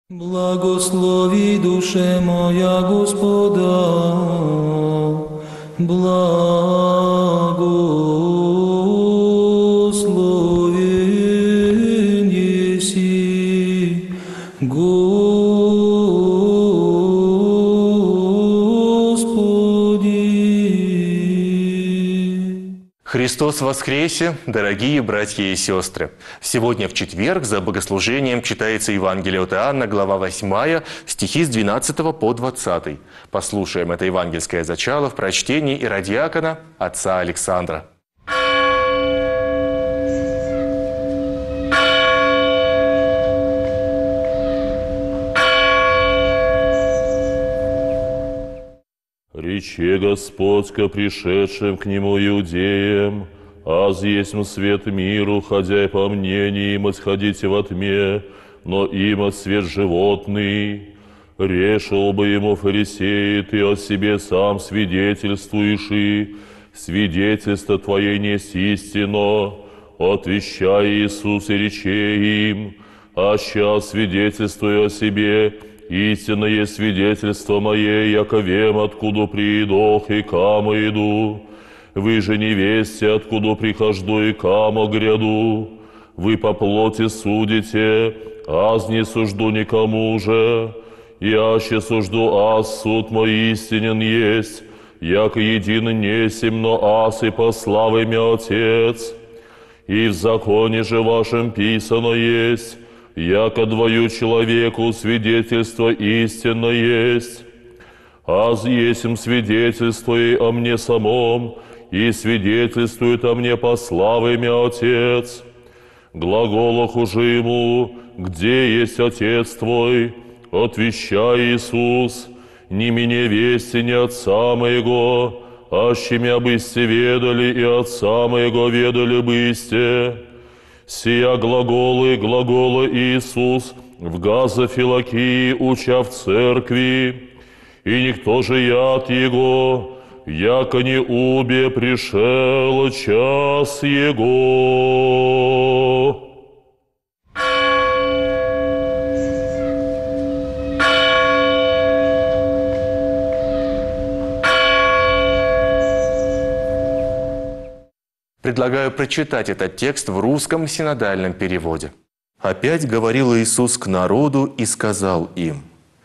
Благослови душе моя Господа, благословен еси Господи. Христос воскресе, дорогие братья и сестры! Сегодня в четверг за богослужением читается Евангелие от Иоанна, глава 8, стихи с 12 по 20. Послушаем это евангельское зачало в прочтении иродиакона отца Александра. Рече Господь ко пришедшим к Нему иудеям: «Аз есмь свет миру, ходя по мнению им отходите во тьме, но им свет животный». Решил бы ему фарисеи: «Ты о себе сам свидетельствуешь, и свидетельство твое несть истинно». Отвещая Иисус и рече им: «Аще свидетельствую о себе, истинное свидетельство мое, яко вем, откуда приидох и камо иду. Вы же не весте, откуда прихожду и камо гряду. Вы по плоти судите, аз не сужду никому же. Яще сужду аз, суд мой истинен есть, яко един несем, но аз и послав имя Отец. И в законе же вашем писано есть: яко двою человеку свидетельство истинно есть. Аз есмь свидетельствуй о мне самом, и свидетельствует о мне послав имя Отец. Глаголах уже ему: где есть Отец твой? Отвещай Иисус: не мне вести, не Отца моего, аще мя бысте ведали, и Отца моего ведали бысте. Сия глаголы Иисус в Газофилакии уча в церкви, и никто же яд Его, яко не убе пришел час Его». Предлагаю прочитать этот текст в русском синодальном переводе. «Опять говорил Иисус к народу и сказал им: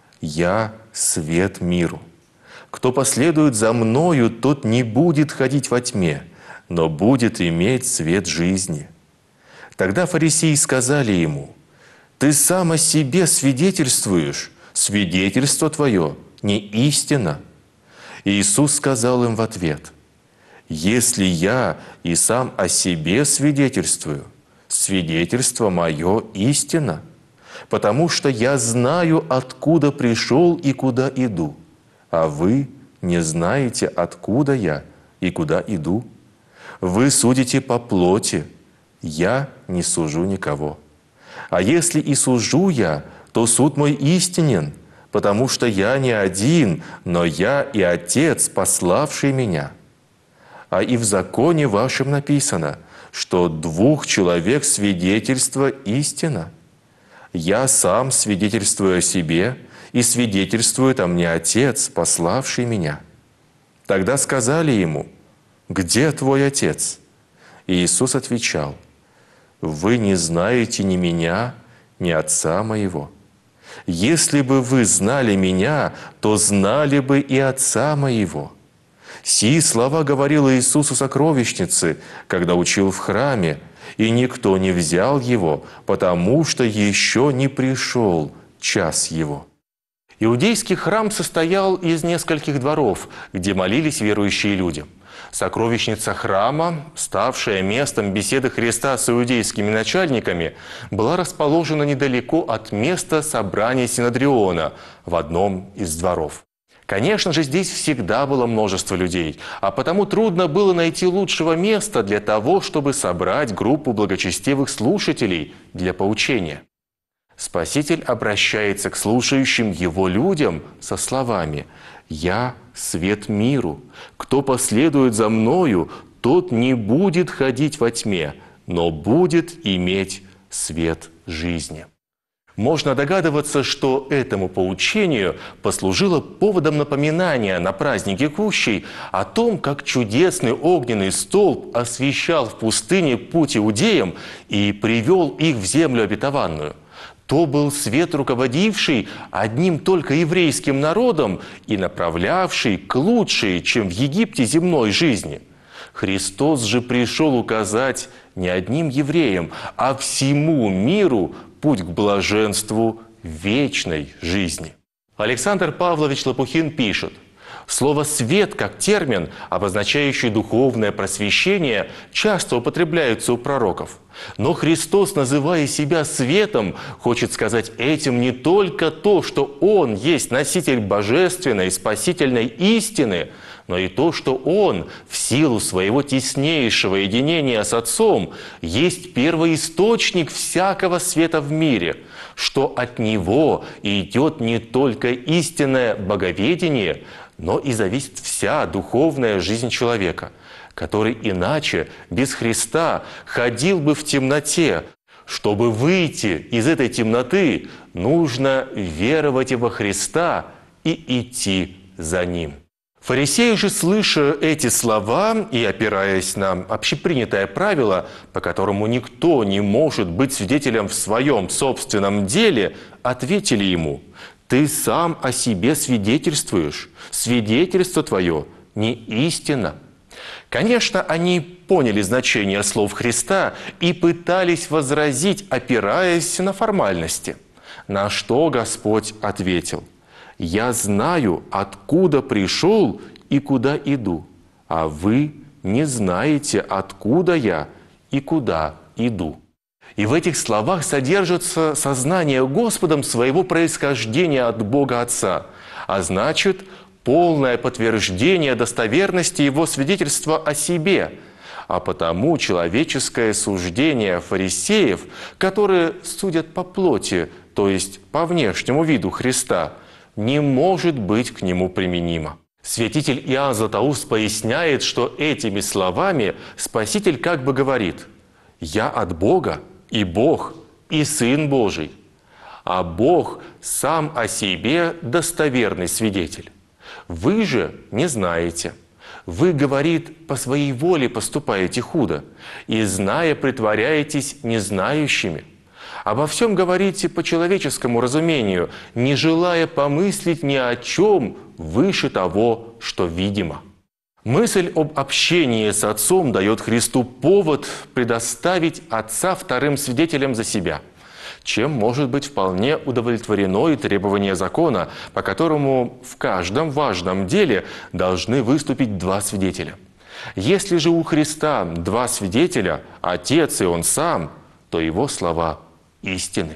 «Я свет миру. Кто последует за Мною, тот не будет ходить во тьме, но будет иметь свет жизни». Тогда фарисеи сказали Ему: «Ты сам о себе свидетельствуешь, свидетельство Твое не истина». Иисус сказал им в ответ: «Если я и сам о себе свидетельствую, свидетельство мое истина, потому что я знаю, откуда пришел и куда иду, а вы не знаете, откуда я и куда иду. Вы судите по плоти, я не сужу никого. А если и сужу я, то суд мой истинен, потому что я не один, но я и Отец, пославший меня. А и в законе вашем написано, что двух человек свидетельство истина. Я сам свидетельствую о себе, и свидетельствует о мне Отец, пославший меня». Тогда сказали Ему: «Где Твой Отец?» И Иисус отвечал: «Вы не знаете ни Меня, ни Отца Моего. Если бы вы знали Меня, то знали бы и Отца Моего». Сии слова говорил Иисус у сокровищницы, когда учил в храме, и никто не взял Его, потому что еще не пришел час Его. Иудейский храм состоял из нескольких дворов, где молились верующие люди. Сокровищница храма, ставшая местом беседы Христа с иудейскими начальниками, была расположена недалеко от места собрания Синодриона в одном из дворов. Конечно же, здесь всегда было множество людей, а потому трудно было найти лучшего места для того, чтобы собрать группу благочестивых слушателей для поучения. Спаситель обращается к слушающим Его людям со словами: «Я свет миру. Кто последует за Мною, тот не будет ходить во тьме, но будет иметь свет жизни». Можно догадываться, что этому поучению послужило поводом напоминания на празднике Кущей о том, как чудесный огненный столб освещал в пустыне путь иудеям и привел их в землю обетованную. То был свет, руководивший одним только еврейским народом и направлявший к лучшей, чем в Египте, земной жизни. Христос же пришел указать не одним евреям, а всему миру путь к блаженству вечной жизни. Александр Павлович Лопухин пишет: слово «свет» как термин, обозначающий духовное просвещение, часто употребляется у пророков. Но Христос, называя себя светом, хочет сказать этим не только то, что Он есть носитель божественной спасительной истины, но и то, что Он, в силу своего теснейшего единения с Отцом, есть первоисточник всякого света в мире, что от Него идет не только истинное боговедение, но и зависит вся духовная жизнь человека, который иначе, без Христа, ходил бы в темноте. Чтобы выйти из этой темноты, нужно веровать во Христа и идти за Ним. Фарисеи же, слыша эти слова и опираясь на общепринятое правило, по которому никто не может быть свидетелем в своем собственном деле, ответили ему: «Ты сам о себе свидетельствуешь, свидетельство твое не истина». Конечно, они поняли значение слов Христа и пытались возразить, опираясь на формальности. На что Господь ответил: «Я знаю, откуда пришел и куда иду, а вы не знаете, откуда я и куда иду». И в этих словах содержится сознание Господом своего происхождения от Бога Отца, а значит, полное подтверждение достоверности Его свидетельства о себе. А потому человеческое суждение фарисеев, которые судят по плоти, то есть по внешнему виду Христа, не может быть к Нему применимо. Святитель Иоанн Златоуст поясняет, что этими словами Спаситель как бы говорит: «Я от Бога, и Бог, и Сын Божий». А Бог сам о себе достоверный свидетель. Вы же не знаете. Вы, говорит, по своей воле поступаете худо, и, зная, притворяетесь незнающими. Обо всем говорите по человеческому разумению, не желая помыслить ни о чем выше того, что видимо. Мысль об общении с Отцом дает Христу повод предоставить Отца вторым свидетелем за себя, чем может быть вполне удовлетворено и требование закона, по которому в каждом важном деле должны выступить два свидетеля. Если же у Христа два свидетеля, Отец и Он Сам, то Его слова истины.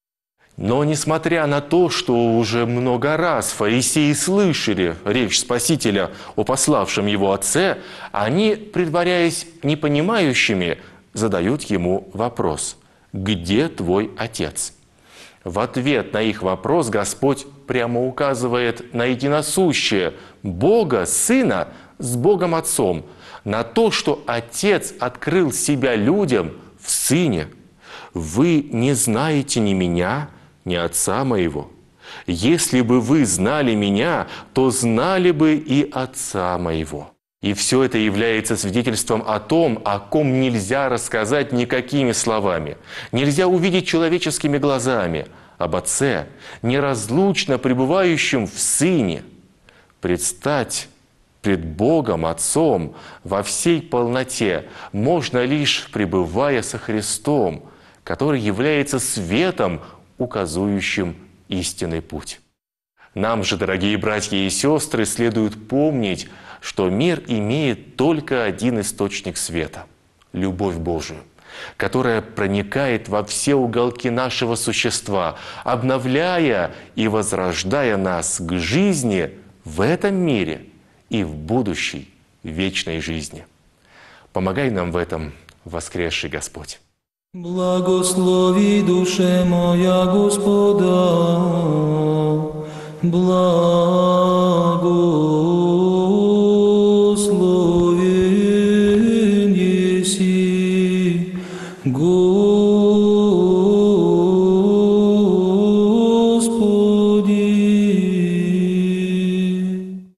Но несмотря на то, что уже много раз фарисеи слышали речь Спасителя о пославшем Его Отце, они, притворяясь непонимающими, задают Ему вопрос: «Где твой Отец?» В ответ на их вопрос Господь прямо указывает на единосущее Бога Сына с Богом Отцом, на то, что Отец открыл себя людям в Сыне. «Вы не знаете ни Меня, ни Отца Моего. Если бы вы знали Меня, то знали бы и Отца Моего». И все это является свидетельством о том, о ком нельзя рассказать никакими словами, нельзя увидеть человеческими глазами, об Отце, неразлучно пребывающем в Сыне. Предстать пред Богом Отцом во всей полноте можно лишь пребывая со Христом, который является светом, указующим истинный путь. Нам же, дорогие братья и сестры, следует помнить, что мир имеет только один источник света – любовь Божию, которая проникает во все уголки нашего существа, обновляя и возрождая нас к жизни в этом мире и в будущей вечной жизни. Помогай нам в этом, воскресший Господь. Благослови, душе моя, Господа, благословен еси, Господи. Господи.